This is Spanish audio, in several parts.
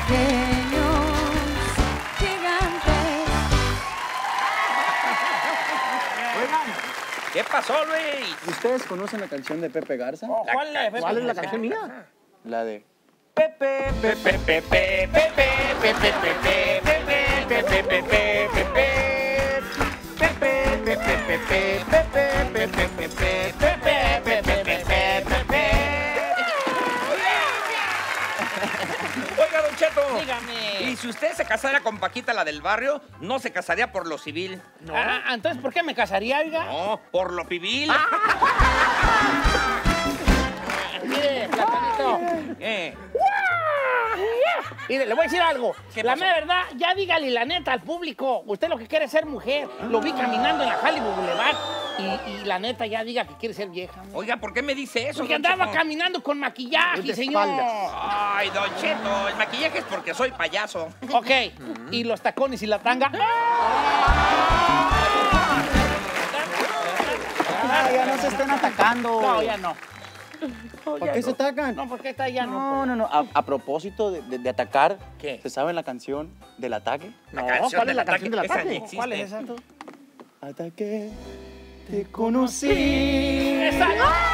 pequeños gigantes. ¿Qué pasó, Luis? ¿Ustedes conocen la canción de Pepe Garza? ¿Cuál es la canción mía? La de... Pepe, Pepe, Pepe, Pepe, Pepe, Pepe, Pepe, Pepe, Pepe, Pepe, Pepe. Oiga, Don Cheto. Dígame. Y si usted se casara con Paquita, la del barrio, no se casaría por lo civil. No. Entonces, ¿por qué me casaría, oiga? No, por lo pibil. Mire, Platanito. Mire, le voy a decir algo. ¿Qué La pasó? mera verdad, ya dígale la neta al público. Usted lo que quiere es ser mujer. Lo vi caminando en la Hollywood Boulevard. Y la neta, ya diga que quiere ser vieja. ¿No? Oiga, ¿por qué me dice eso, Porque Don andaba Cheto? caminando con maquillaje, De señor. espaldas. Ay, Don Cheto, el maquillaje es porque soy payaso. Ok. Y los tacones y la tanga. Ya no se estén atacando. No, ya no. ¿Por qué se atacan? No, porque esta ya No, no. no, no. A propósito de atacar, ¿Qué? ¿se saben la canción del ataque? No, canción ¿cuál es del la canción del esa ataque? ni existe. ¿Cuál es esa tú? Ataque, te conocí. ¡Esa!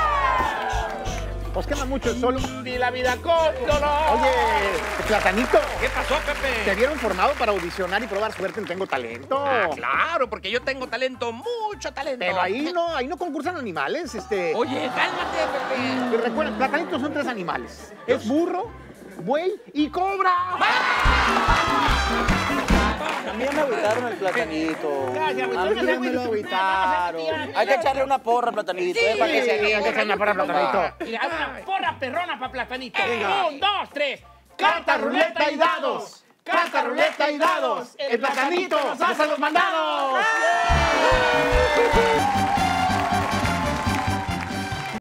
Pues quema mucho el solo. Y la vida con dolor. Oye, Platanito, ¿Qué pasó, Pepe? ¿te vieron formado para audicionar y probar suerte en Tengo Talento? Ah, claro, porque yo tengo talento, mucho talento. Pero ahí no concursan animales, Oye, cálmate, Pepe. Y recuerda, Platanito son 3 animales. Es burro, buey y cobra. A mí ya me agüitaron el platanito. Gracias, güey. A mí ya me lo agüitaron. Hay que echarle una porra al platanito, para que se hay que anime. echar una porra al Platanito. Mira, una porra perrona para Platanito. Venga. 1, 2, 3. Carta, ruleta y dados. Carta, ruleta y dados. El Platanito nos hace los mandados.